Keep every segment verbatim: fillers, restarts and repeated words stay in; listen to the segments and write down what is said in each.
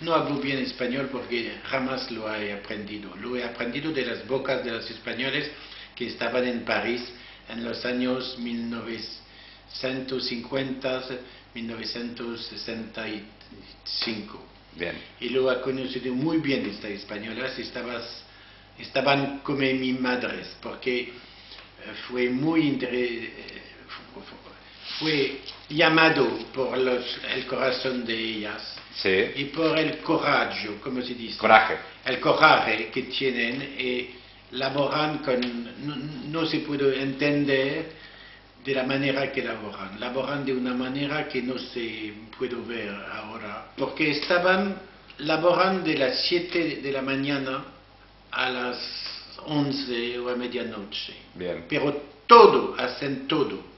No hablo bien español porque jamás lo he aprendido. Lo he aprendido de las bocas de los españoles que estaban en París en los años mil novecientos cincuenta, mil novecientos sesenta y cinco. Bien. Y lo he conocido muy bien estas españolas. Estabas, estaban como mis madres porque fue muy interesante. Fue llamado por los, el corazón de ellas, Sí. y por el coraje, como se dice, Coraje. el coraje que tienen, y laboran con, no, no se puede entender de la manera que laboran, laboran de una manera que no se puede ver ahora, porque estaban laboran de las siete de la mañana a las once o a medianoche. Bien. Pero todo, hacen todo.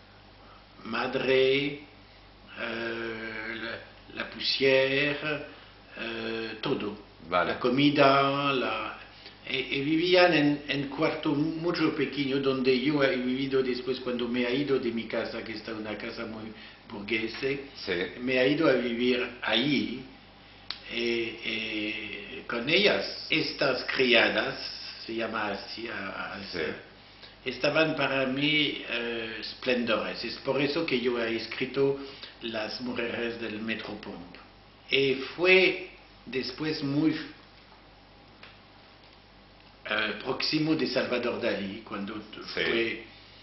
Madre, euh, la, la poussière, euh, todo. Vale. La comida, la, y, y vivían en un cuarto mucho pequeño donde yo he vivido después cuando me he ido de mi casa, que está una casa muy burguesa. Sí. Me he ido a vivir allí y, y con ellas. Estas criadas, se llama así, así Sí. estaban para mí eh, esplendores. Es por eso que yo he escrito Las mujeres del Metropomp. Y fue después muy eh, próximo de Salvador Dalí, cuando Sí. fue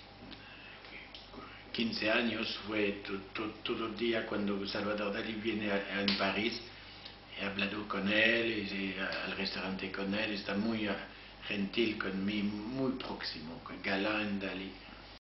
quince años, fue to, to, todo el día cuando Salvador Dalí viene a, a, en París. He hablado con él, y, al restaurante con él, está muy gentil conmigo, muy próximo, galán Dalí.